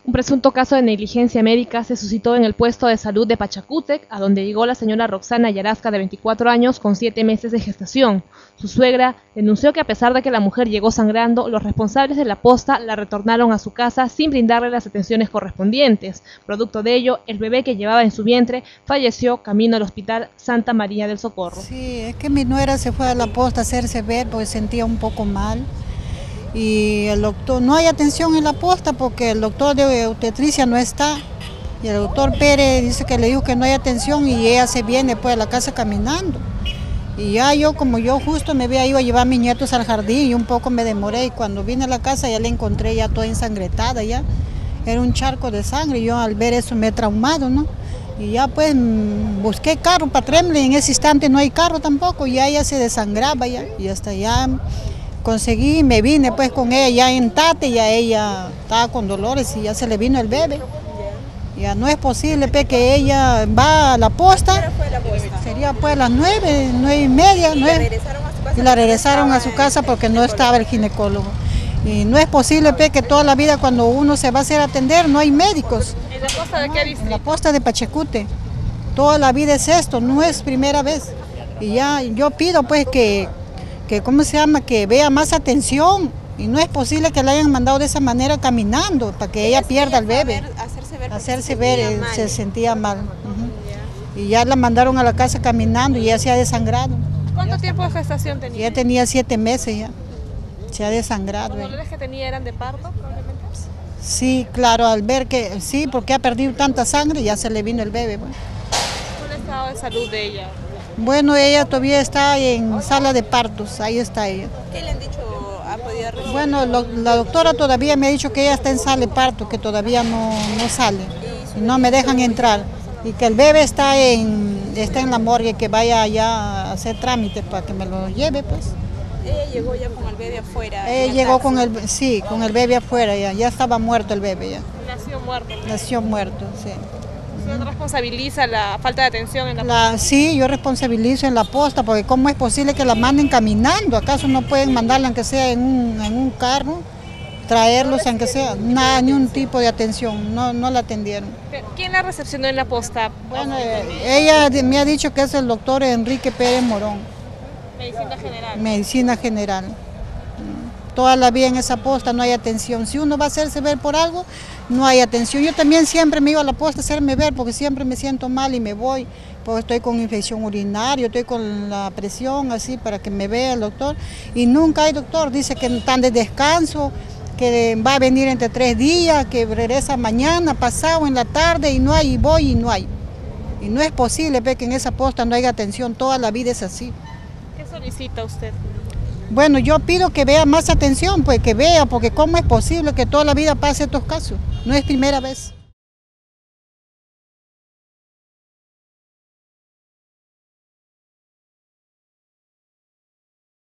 Un presunto caso de negligencia médica se suscitó en el puesto de salud de Pachacútec, a donde llegó la señora Roxana Yarasca, de 24 años, con 7 meses de gestación. Su suegra denunció que a pesar de que la mujer llegó sangrando, los responsables de la posta la retornaron a su casa sin brindarle las atenciones correspondientes. Producto de ello, el bebé que llevaba en su vientre falleció camino al Hospital Santa María del Socorro. Sí, es que mi nuera se fue a la posta a hacerse ver porque sentía un poco mal. Y el doctor, no hay atención en la posta porque el doctor de obstetricia no está. Y el doctor Pérez dice que le dijo que no hay atención y ella se viene pues a la casa caminando. Y ya como yo justo me había ido a llevar a mis nietos al jardín y un poco me demoré, y cuando vine a la casa ya la encontré ya toda ensangrentada ya. Era un charco de sangre y yo al ver eso me he traumado, ¿no? Y ya pues busqué carro para traerme, en ese instante no hay carro tampoco, ya ella se desangraba ya, y hasta allá conseguí, me vine pues con ella ya en Tate, ya ella estaba con dolores y ya se le vino el bebé. Ya no es posible pues, que ella va a la posta, sería pues a las 9, 9:30, 9, y la regresaron a su casa porque no estaba el ginecólogo. Y no es posible pues, que toda la vida cuando uno se va a hacer atender no hay médicos. ¿En la posta de qué distrito? En la posta de Pachacútec. Toda la vida es esto, no es primera vez. Y ya yo pido pues que ¿cómo se llama? Que vea más atención. Y no es posible que la hayan mandado de esa manera caminando para que ella pierda al bebé. Hacerse ver, se sentía mal. Y ya la mandaron a la casa caminando y ya se ha desangrado. ¿Cuánto tiempo de gestación tenía? Ya tenía 7 meses ya. Se ha desangrado. ¿Los dolores que tenía eran de parto probablemente? Sí, claro, al ver que sí, porque ha perdido tanta sangre, ya se le vino el bebé. Bueno. ¿Cuál es el estado de salud de ella? Bueno, ella todavía está en sala de partos, ahí está ella. ¿Qué le han dicho? ¿Ha podido recibir? Bueno, la doctora todavía me ha dicho que ella está en sala de parto, que todavía no sale, y no me dejan entrar. Y que el bebé está en la morgue, que vaya allá a hacer trámites para que me lo lleve, pues. Ella llegó ya con el bebé afuera. Ella llegó con el bebé afuera, ya estaba muerto el bebé ya. Nació muerto. Nació muerto, sí. ¿Usted responsabiliza la falta de atención en la posta? Sí, yo responsabilizo en la posta, porque ¿cómo es posible que la manden caminando? ¿Acaso no pueden mandarla aunque sea en un carro? Traerlos aunque sea, nada, ni un tipo de atención, no la atendieron. ¿Quién la recepcionó en la posta? Bueno, ella me ha dicho que es el doctor Enrique Pérez Morón. Medicina general. Medicina general. Toda la vida en esa posta no hay atención. Si uno va a hacerse ver por algo, no hay atención. Yo también siempre me iba a la posta a hacerme ver porque siempre me siento mal y me voy, porque estoy con infección urinaria, estoy con la presión así para que me vea el doctor. Y nunca hay doctor, dice que están de descanso, que va a venir entre 3 días, que regresa mañana, pasado, en la tarde, y no hay, y voy y no hay. Y no es posible ver que en esa posta no haya atención, toda la vida es así. ¿Qué solicita usted? Bueno, yo pido que vea más atención, pues que vea, porque cómo es posible que toda la vida pase estos casos, no es primera vez.